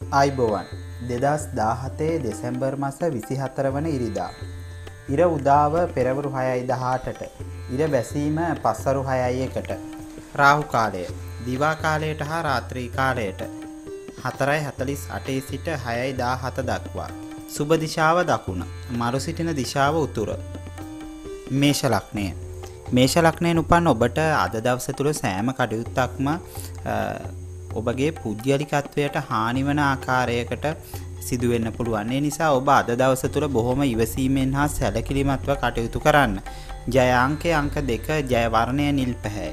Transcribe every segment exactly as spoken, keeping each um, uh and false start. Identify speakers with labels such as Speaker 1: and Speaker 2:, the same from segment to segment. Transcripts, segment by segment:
Speaker 1: ආයිබෝවන් දෙදස් දාහතේ දෙසැම්බර් මාස විසිහතර වන ඉරිදා. ඉර උදාව පෙරවරු හයයි දහඅටට. ඉර බැසීම පස්වරු හයයි එකට. රාහු කාලය දිවා කාලයට හා රාත්‍රී කාලයට හතරයි හතළිස් අටේ සිට හයයි දාහත දක්වා. සුබ දිශාව දකුණ. මරු සිටින දිශාව උතුර. මේෂ ලග්නය. මේෂ ලග්නයෙන් උපන් ඔබට අද දවස තුල සෑම කටයුත්තක්ම ඔබගේ පුද්ගලිකත්වයට හානි වන ආකාරයකට සිදු වෙන්න පුළුවන්. ඒ නිසා ඔබ අද දවස තුල බොහොම ඉවසීමෙන් හා සැලකිලිමත්ව කටයුතු කරන්න. ජය අංකය අංක දෙක, ජය වර්ණය නිල් පැහැ.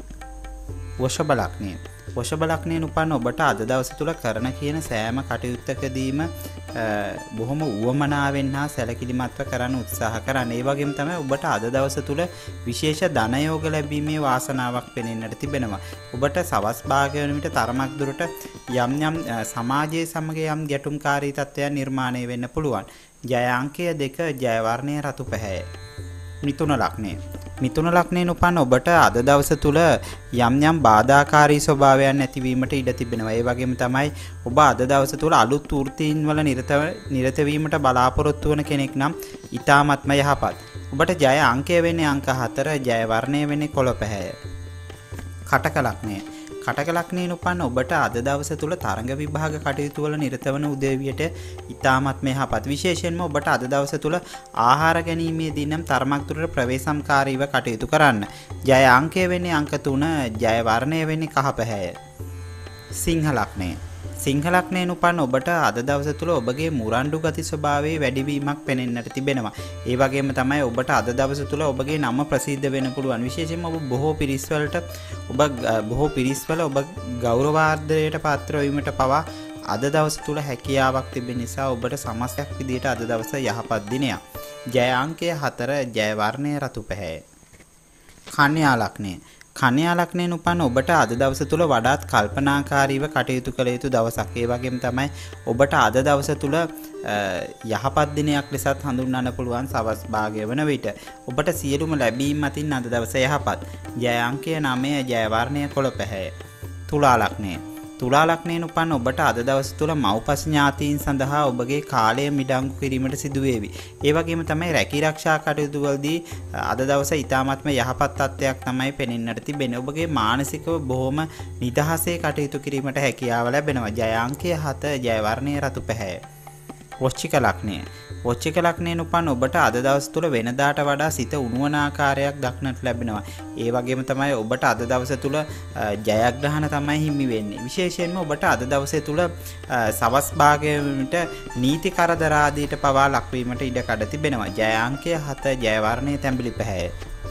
Speaker 1: වෘෂභ ලග්නය. වෘෂභ ලග්නයෙන් උපන් ඔබට අද දවස තුල කරන කියන සෑම කටයුත්තකදීම බොහොම උවමනාවෙන් හා සැලකිලිමත්ව කරන්න උත්සාහ කරන්න. ඒ වගේම තමයි ඔබට අද දවස තුල විශේෂ ධන යෝග ලැබීමේ වාසනාවක් පෙනෙන්නට තිබෙනවා. ඔබට සවස් භාගය වන විට තරමක් දුරට යම් යම් සමාජයේ සමග යම් ගැටුම්කාරී තත්ත්වයන් නිර්මාණය වෙන්න පුළුවන්. ජය අංකය දෙක, ජය වර්ණය රතු පැහැය. මිථුන ලග්නය. මිථුන ලග්නයෙන් උපන් ඔබට අද දවස තුල යම් යම් බාධාකාරී ස්වභාවයන් ඇතිවීමට ඉඩ තිබෙනවා. ඒ වගේම තමයි ඔබ අද දවස තුල අලුත් වෘත්තීන් වල නිරත නිරත වීමට බලාපොරොත්තු වන කෙනෙක් නම් ඊ타ත්ම යහපත්. ඔබට ජය අංකය වෙන්නේ අංක හතර, ජය වර්ණය වෙන්නේ කොළ පැහැය. කටක ලග්නය. කටක ලග්නයෙන් උපන් ඔබට අද දවස තුල තරඟ විභාග කටයුතු වල නිරත වන උදවියට ඊ타ත්ම යහපත්. විශේෂයෙන්ම ඔබට අද දවස තුල ආහාර ගැනීමේදී නම් තරමක් දුරට ප්‍රවේශම්කාරීව කටයුතු කරන්න. ජය අංකය වෙන්නේ අංක තුන, ජය වර්ණය වෙන්නේ කහ පැහැය. සිංහ ලග්නය. සිංහ ලග්නයෙන් උපන් ඔබට අද දවස තුල ඔබගේ මුරණ්ඩු ගති ස්වභාවයේ වැඩිවීමක් පෙනෙන්නට තිබෙනවා. ඒ වගේම තමයි ඔබට අද දවස තුල ඔබගේ නම ප්‍රසිද්ධ වෙන්න පුළුවන්. විශේෂයෙන්ම ඔබ බොහෝ පිරිස් වලට ඔබ බොහෝ පිරිස් වල ඔබ ගෞරවාර්ධයට පාත්‍ර වීමට පවා අද දවස තුල හැකියාවක් තිබෙන නිසා ඔබට සමස්තයක් විදිහට අද දවස යහපත් දිනයක්. ජය අංකය හතර, ජය වර්ණය රතු පැහැය. කන්‍යා ලග්නය. කන්‍යා ලග්නයෙන් උපන් ඔබට අද දවස තුල වඩාත් කල්පනාකාරීව කටයුතු කළ යුතු දවසක්. ඒ වගේම තමයි ඔබට අද දවස තුල යහපත් දිනයක් ලෙසත් හඳුන්වන්න පුළුවන් සවස් භාගය වන විට. ඔබට සියලුම ලැබීම් අතින් අද දවස යහපත්. ජය අංකය නවය, ජය වර්ණය කොළ පැහැය. තුලා ලග්නය. තුලා ලග්නයෙන් උපන් ඔබට අද දවස තුල මව්පස් ඥාතීන් සඳහා ඔබගේ කාලය මිඩංගු කිරීමට සිදු වේවි. ඒ වගේම තමයි රැකී ආරක්ෂා කටයුතු වලදී අද දවස ඊ타ත්ම යහපත් තත්ත්වයක් තමයි පෙනෙන්නට තිබෙන්නේ. ඔබගේ මානසිකව බොහොම නිදහසේ කටයුතු කිරීමට හැකියාව ලැබෙනවා. ජය අංකය හත, ජය වර්ණය රතු පැහැය. වෘශ්චික ලග්නය. වෘශ්චික ලග්නයෙන් උපන් ඔබට අද දවස් තුල වෙනදාට වඩා සිත උණුවන ආකාරයක් දක්නට ලැබෙනවා. ඒ වගේම තමයි ඔබට අද දවස තුල ජයග්‍රහණ තමයි හිමි වෙන්නේ. විශේෂයෙන්ම ඔබට අද දවසේ තුල සවස් භාගයට නීති කරදර ආදීට පවා ලක්වීමට ඉඩ කඩ තිබෙනවා. ජය අංකය හත, ජය වර්ණය තැඹිලි පැහැය.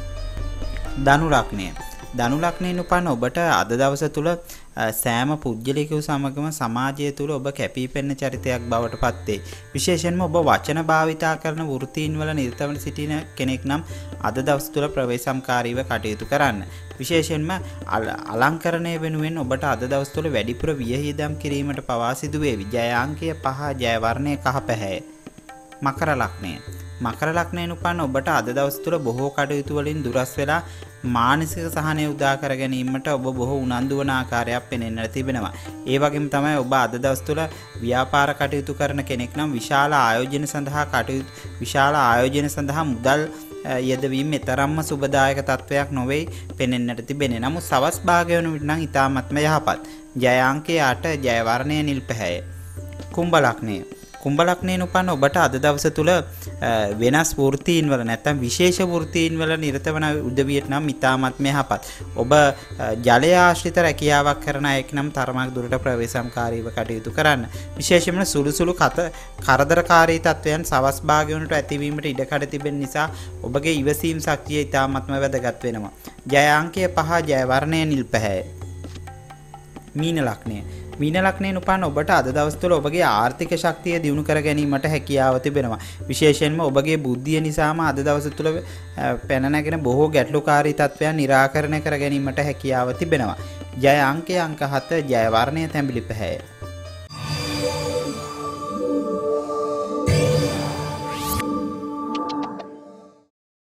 Speaker 1: ධනු ලග්නය. ධනු ලග්නයෙන් උපන් ඔබට අද දවස තුල සෑම පුද්ගලිකව සමගම සමාජය තුල ඔබ කැපී පෙනෙන චරිතයක් බවට පත් වේ. විශේෂයෙන්ම ඔබ වචන භාවිතා කරන වෘත්තීන් වල නිරතව සිටින කෙනෙක් නම් අද දවස් තුල ප්‍රවේශම්කාරීව කටයුතු කරන්න. විශේෂයෙන්ම අලංකරණය වෙනුවෙන් ඔබට අද දවස් තුල වැඩිපුර වියහිදම් කිරීමට පවා සිදු වේවි. ජය අංකය පහ, ජය වර්ණය කහ පැහැය. මකර ලග්නය. මකර ලග්නයෙන් උපන් ඔබට අද දවස් තුල බොහෝ කටයුතු වලින් දුරස් වෙලා මානසික සහනය උදා කර ගැනීමට ඔබ බොහෝ උනන්දු වන ආකාරයක් පෙනෙන්නට තිබෙනවා. ඒ වගේම තමයි ඔබ අද දවස් තුල ව්‍යාපාර කටයුතු කරන කෙනෙක් නම් විශාල ආයෝජන සඳහා කටයුතු විශාල ආයෝජන සඳහා මුදල් යෙදවීම තරම්ම සුබදායක තත්වයක් නොවේ පෙනෙන්නට තිබෙන්නේ. නමුත් සවස් භාගය වන විට නම් ඊ타ත්ම යහපත්. ජය අංකය අට, ජය වර්ණය නිල් පැහැය. කුම්භ ලග්නය. කුම්භ ලග්නයෙන් උපන් ඔබට අද දවස තුල වෙනස් වෘත්තීන් වල නැත්නම් විශේෂ වෘත්තීන් වල නිරත වන උදවියට නම් ඊ타ත්ම යහපත්. ඔබ ජලය ආශ්‍රිත රැකියාවක් කරන අයෙක් නම් තරමක් දුරට ප්‍රවේශම්කාරීව කටයුතු කරන්න. විශේෂයෙන්ම සුළු සුළු කත කරදරකාරී තත්වයන් සවස් භාගය වලට ඇතිවීමට ඉඩ කඩ තිබෙන නිසා ඔබගේ ඉවසීම් ශක්තිය ඊ타ත්ම වැදගත් වෙනවා. ජය අංකය පහ, ජය වර්ණය නිල් පැහැය. මීන ලග්නය. මීන ලග්නයෙන් උපන් ඔබට අද දවස් තුල ඔබගේ ආර්ථික ශක්තිය දියුණු කර ගැනීමට හැකියාව තිබෙනවා. විශේෂයෙන්ම ඔබගේ බුද්ධිය නිසාම අද දවස් තුල පැන නැගෙන බොහෝ ගැටලුකාරී තත්ත්වයන් निराකරණය කර ගැනීමට හැකියාව තිබෙනවා. ජය අංකය අංක හත, ජය වර්ණය තැඹිලි පැහැය.